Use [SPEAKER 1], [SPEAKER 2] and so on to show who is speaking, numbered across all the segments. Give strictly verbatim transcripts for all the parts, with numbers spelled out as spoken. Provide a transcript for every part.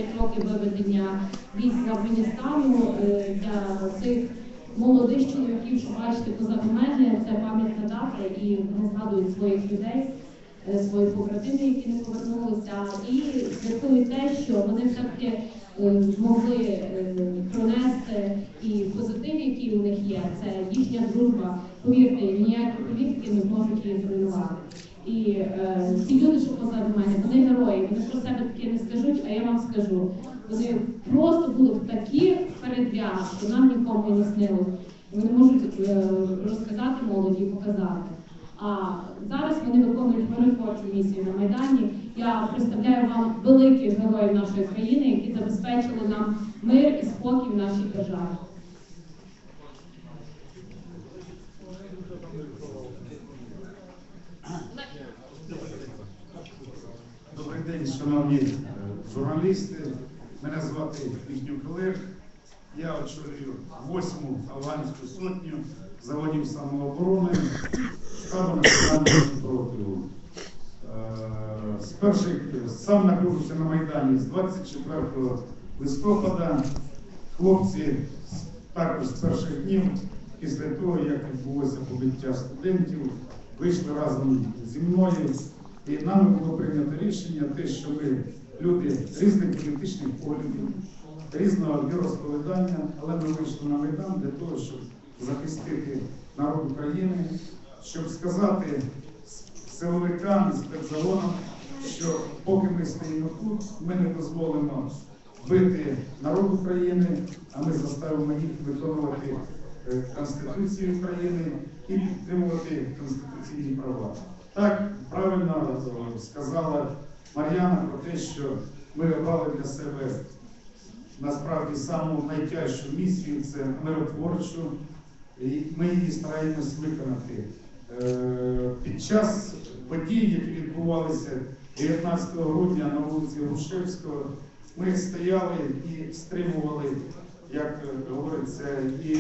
[SPEAKER 1] п'ять років виведення військ з Афганістану. Для цих молодих чоловіків, що бачите позаду мене, це пам'ятна дата, і вони згадують своїх людей, своїх побратимів, які не повернулися, і святкують те, що вони все-таки змогли пронести і позитив, який у них є, це їхня дружба. Повірте, ніякі політики не можуть її зруйнувати. І е, ці люди, що позаду мене, вони герої, вони про себе таке не скажуть, а я вам скажу. Вони просто були такі передв'яз, що нам нікому і не снилось. Вони можуть е, розказати молоді і показати. А зараз вони виконують миротворчу місію на Майдані. Я представляю вам великих героїв нашої країни, які забезпечили нам мир і спокій в нашій державі.
[SPEAKER 2] Добрий день, шановні журналісти. Мене звати Віктор Олег. Я очолюю восьму афганську сотню заводів самооборони штабу національного спротиву. З перших, сам знаходжуся на Майдані з двадцять четвертого листопада. Хлопці також з перших днів, після того, як відбулося побиття студентів, вийшли разом зі мною. І нами було прийнято рішення, те, що ми люди різних політичних поглядів, різного віросповідання, але ми вийшли на Майдан для того, щоб захистити народ України, щоб сказати силовикам і спецзагонам, що поки ми стоїмо тут, ми не дозволимо бити народ України, а ми заставимо їх виконувати Конституцію України і підтримувати конституційні права. Так правильно сказала Мар'яна про те, що ми обрали для себе насправді саму найтяжчу місію, це миротворчу, і ми її стараємось виконати. Під час подій, які відбувалися дев'ятнадцятого грудня на вулиці Грушевського, ми стояли і стримували, як говориться, і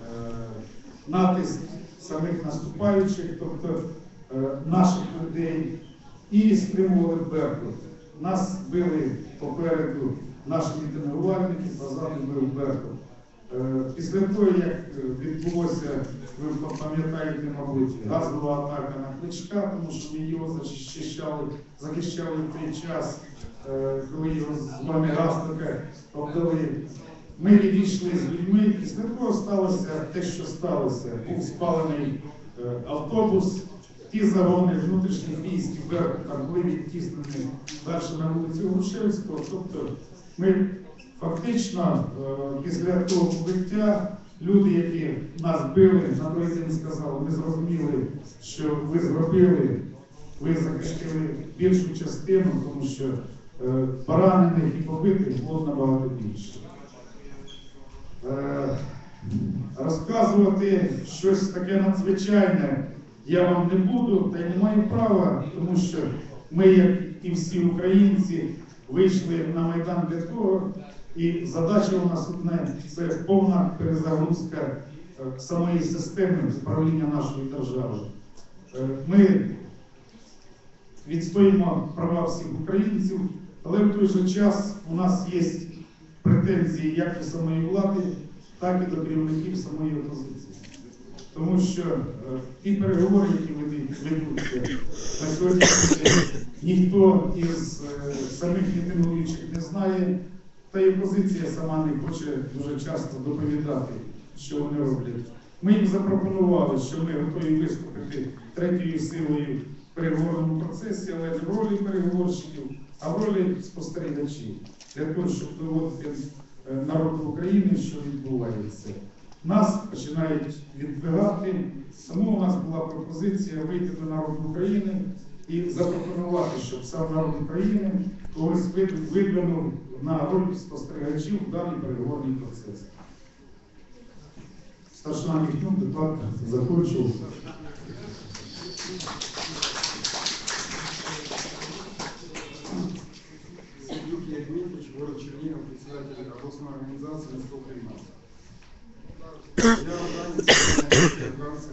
[SPEAKER 2] натиск самих наступаючих, тобто наших людей, і стримували Беркут. Нас били попереду наші мітингувальники, позаду бив Беркут. Після того, як відбулося, ви пам'ятаєте, мабуть, газова атака на Кличка, тому що ми його захищали, захищали в той час, коли його з вами гасника обдали. Ми відійшли з людьми, після того сталося те, що сталося. Був спалений автобус, ті загони внутрішніх військ і Беркута були відтіснені далі на вулицю Грушевського. Тобто ми фактично після того побиття люди, які нас били, на той день сказали, ми зрозуміли, що ви зробили, ви захистили більшу частину, тому що поранених і побитих було набагато більше. Розказувати щось таке надзвичайне я вам не буду, та й не маю права, тому що ми, як і всі українці, вийшли на Майдан для того, і задача у нас одна – це повна перезагрузка самої системи управління нашої держави. Ми відстоїмо права всіх українців, але в той же час у нас є претензії як до самої влади, так і до керівників самої опозиції. Тому що е, ті переговори, які ведуться на сьогоднішній день, ніхто із е, самих мітингуючих не знає, та й опозиція сама не хоче дуже часто доповідати, що вони роблять. Ми їм запропонували, що ми готові виступити третьою силою в переговорному процесі, але не в ролі переговорщиків, а в ролі спостерігачів, для того, щоб доводити народу України, що відбувається. Нас починають відбігати, тому у нас була пропозиція вийти до народу України і запропонувати, щоб сам народ України когось видвинув на роль спостерігачів в даний переговорний процес. Старшина Міхнюк, депутат, закончив.
[SPEAKER 3] Юрий Дмитриевич, город Чернигов, председатель областной организации сто тринадцать. Я организации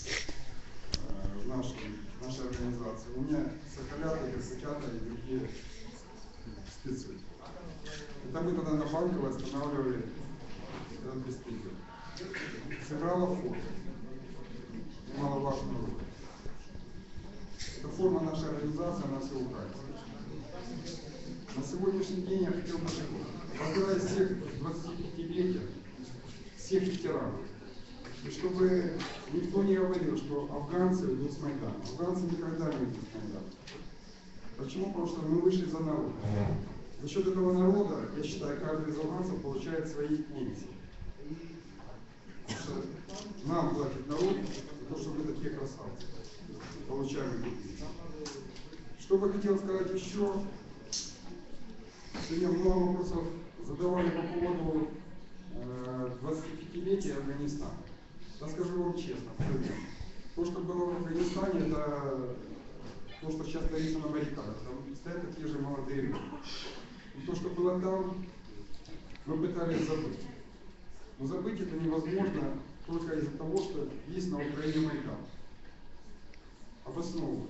[SPEAKER 3] в нашей, нашей организации. У меня соколята, косокята и другие спецы. Это мы тогда на Банковой останавливали этот беспредел. Сыграла форма. Немаловажную роль. Это форма нашей организации, она всеукраинская. На сегодняшний день я хотел бы поздравить всех двадцатипятилетия, всех ветеранов. И чтобы никто не говорил, что афганцы уйдут с Майдана. Афганцы никогда не уйдут с Майдана. Почему? Потому что мы вышли за народ. За счет этого народа, я считаю, каждый из афганцев получает свои пенсии. Потому что нам платит народ за то, что мы такие красавцы. Получаем эти пенсии. Что бы хотел сказать еще? Сегодня много вопросов задавали по поводу э, двадцатипятилетия Афганистана. Я скажу вам честно, то, что было в Афганистане, это то, что сейчас творится на баррикадах. Там стоят такие же молодые люди. И то, что было там, мы пытались забыть. Но забыть это невозможно только из-за того, что есть на Украине Майдан. Обоснованно.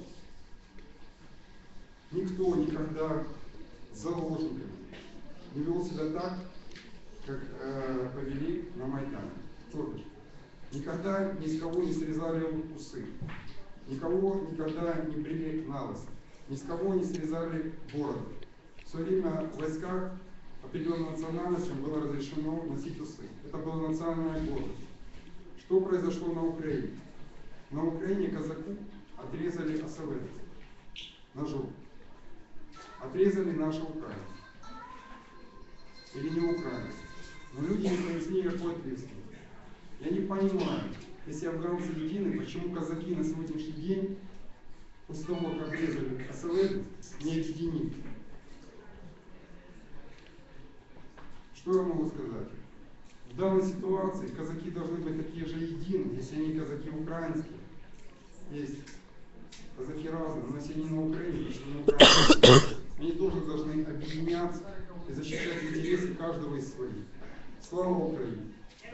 [SPEAKER 3] Никто никогда с заложниками не вел себя так, как э, повели на Майдане. Точно. Никогда ни с кого не срезали усы, никого никогда не брили на лысо, ни с кого не срезали бороды. В свое время в войсках определенным национальностям было разрешено носить усы. Это была национальная гордость. Что произошло на Украине? На Украине казаку отрезали осовец ножом. Отрезали наши украинцы. Или не украинцы. Но люди не понесли никакой ответственности. Я не понимаю, если афганцы едины, почему казаки на сегодняшний день, после того, как отрезали осовец, не объединились. Что я могу сказать? В данной ситуации казаки должны быть такие же едины, если они казаки украинские. Есть казаки разные, но если они на Украине, то что на Украине, они тоже должны объединяться и защищать интересы каждого из своих. Слава Украине!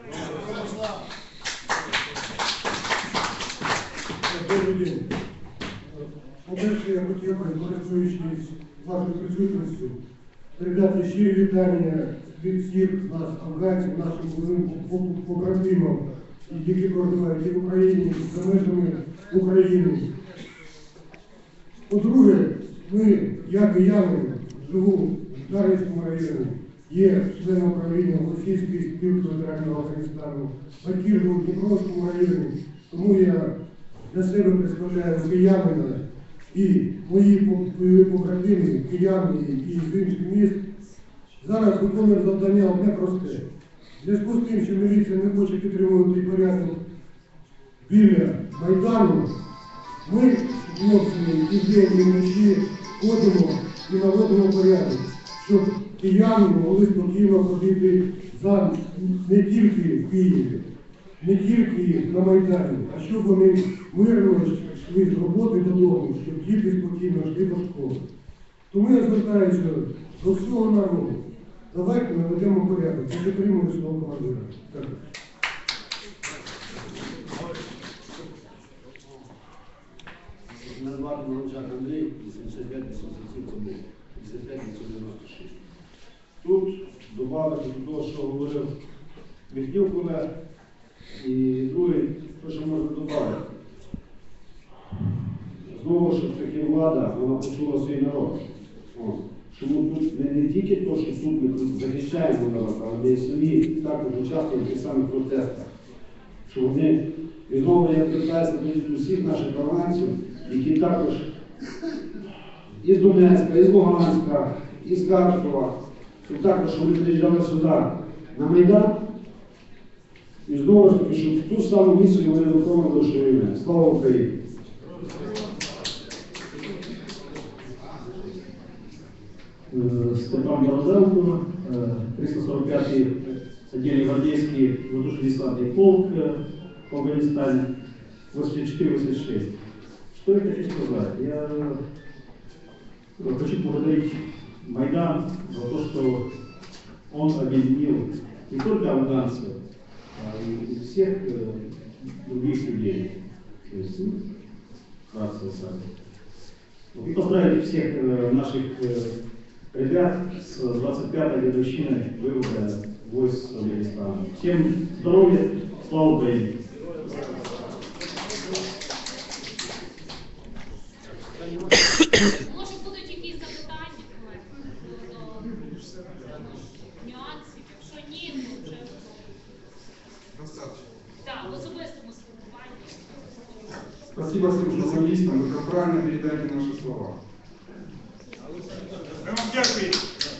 [SPEAKER 4] Добрий день. По-перше, я хотів би, користуючись вашою присутністю, передати щирі вітання від всіх нас, афганців, нашим бойовим побратимам, які проживають і в Україні, і за межами України. По-друге, ми, я кияни, живу в Дарницькому районі, є членом управління Російської спілки ветеранів Афганістану, батьки живу в Дніпровському районі, тому я для себе представляю киянина і мої побратими, кияни і з інших міст. Зараз виконуємо завдання одне просте. В зв'язку з тим, що міліція не хоче підтримувати порядок біля Майдану, ми, хлопці, і день, і вночі ходимо і наводимо порядок, щоб кияни могли спокійно ходити за не тільки в Києві, не тільки на Майдані, а щоб вони мирно йшли з роботи додому, щоб діти спокійно йшли до школи. Тому я звертаюся до всього народу. Давайте наведемо порядок, я підтримую свого командира. Дякую.
[SPEAKER 5] Мене звати Марунчак Андрій, вісімдесят п'ять вісімдесят сім вісімдесят п'ять дев'яносто шість. Тут додати до того, що говорив Міхнюк Олег, і другий, те, що можна додати. Знову ж таки влада, вона почула свій народ. О, чому тут не, не тільки те, що тут ми захищаємо народ, але ми самі також участвуємо в тих самих протестах. Що вони, і знову я звертаюся до усіх наших афганців, які також із Донецька, із Луганська, із Харкова, і також вони приїжджали сюди на Майдан. І знову ж таки, що в ту саму місію вони виконували, що і ми. Слава Україні!
[SPEAKER 6] Степан Борозенко, триста сорок п'ятий отдельный гвардейский воздушно-десантный полк в Афганистане, восемьдесят четыре восемьдесят шесть. Что я хочу сказать? Я хочу поблагодарить Майдан за то, что он объединил не только афганцев, а и всех других людей. То есть, ну, вкратце сами. И поздравить всех наших ребят с двадцать пятой годовщиной вывода войск с Афганистана. Всем здоровья, слава Украине!
[SPEAKER 7] Може будуть якісь запитання, колеги, до нюансів? Якщо ні, то вже
[SPEAKER 3] Достаточно.
[SPEAKER 7] так, в особистому спілкуванні.
[SPEAKER 3] Спасибо всем журналистам, вы как правильно передаете наши слова.
[SPEAKER 2] Ми вам дякуємо.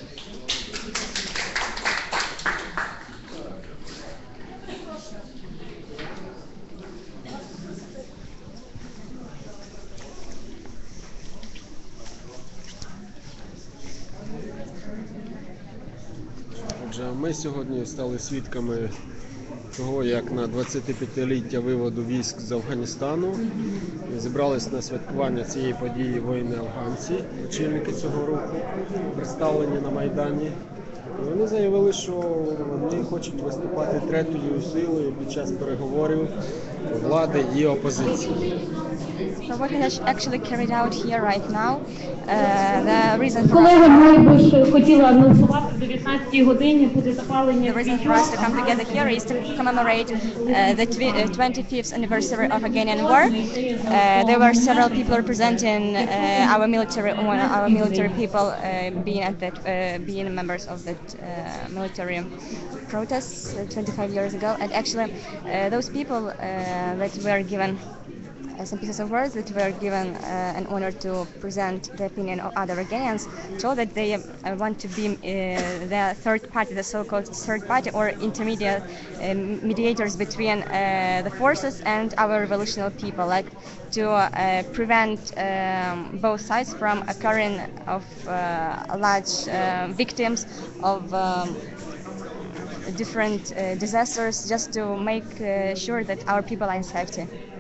[SPEAKER 8] Отже, ми сьогодні стали свідками того, як на двадцятип'ятиліття виводу військ з Афганістану зібрались на святкування цієї події воїни-афганці, очільники цього руху, представлені на Майдані. І вони заявили, що вони хочуть виступати третьою силою під час переговорів влади і опозиції.
[SPEAKER 9] So what is actually carried out here right now, uh, the reason for
[SPEAKER 1] Колеги, ми б ж хотіли анонсувати о дев'ятнадцятій годині буде запалення
[SPEAKER 9] the reason for us to come together here is to commemorate uh, the twi- uh, twenty-fifth anniversary of Afghanian war. Uh, there were several people representing uh, our military, our military people uh, being at that, uh, being members of that uh, military protests uh, twenty-five years ago, and actually uh, those people uh, that were given Uh, some pieces of words that were given uh, an honor to present the opinion of other Afghanians, told that they uh, want to be uh, the third party, the so-called third party or intermediate uh, mediators between uh, the forces and our revolutionary people, like to uh, prevent um, both sides from occurring of uh, large uh, victims of um, different uh, disasters, just to make uh, sure that our people are in safety.